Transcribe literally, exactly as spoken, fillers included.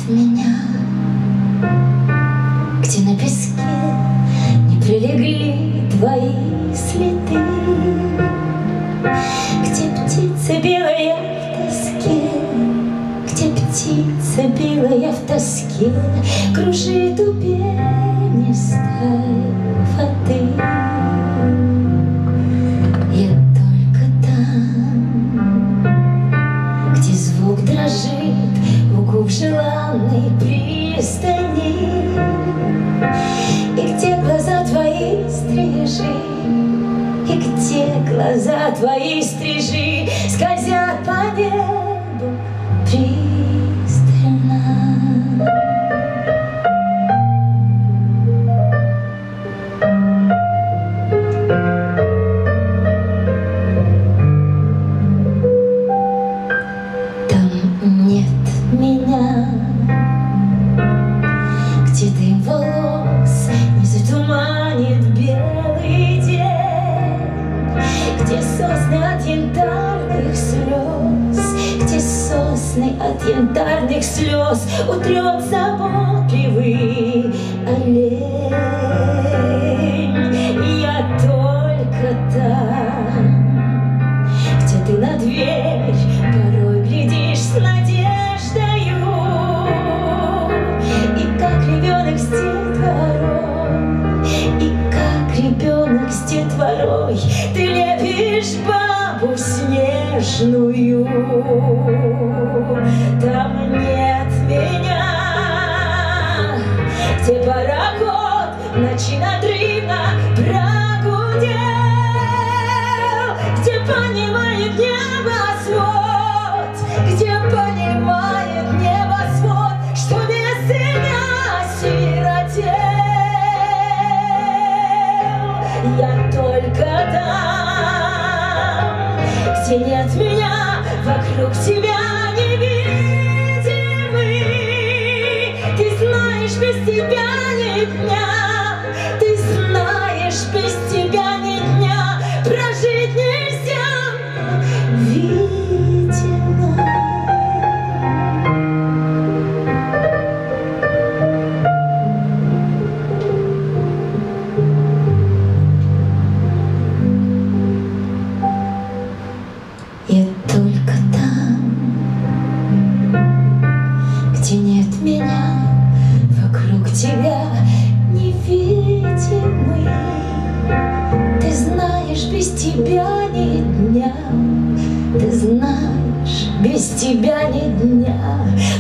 меня, где на песке не прилегли твои следы, где птица белая в тоске, где птица белая в тоске кружит у пенистой воды. Я только там, где звук дрожит у губ желанной пристани, и где глаза твои стрижи, и где глаза твои стрижи скользят по небу пристально. Там нет меня, где дым волос не затуманит белый день, где сосны от янтарных слез, где сосны от янтарных слез утрет заботливый олень. Я только там, где ты на дверь порой глядишь с надеждою, и как ребенок с детворой, и как ребенок с детворой ты лепишь бабу снежную. Там нет меня, где пароход в ночи надрывно прогудел, где понимает небосвод, где понимает небосвод, что без тебя сиротел. Я только там, где нет меня, вокруг тебя невидимый. Ты знаешь, без тебя ни дня, ты знаешь, без тебя ни дня прожить нельзя, видимо. Я только там, где нет меня, вокруг тебя невидимый. Ты знаешь, без тебя ни дня, ты знаешь, без тебя ни дня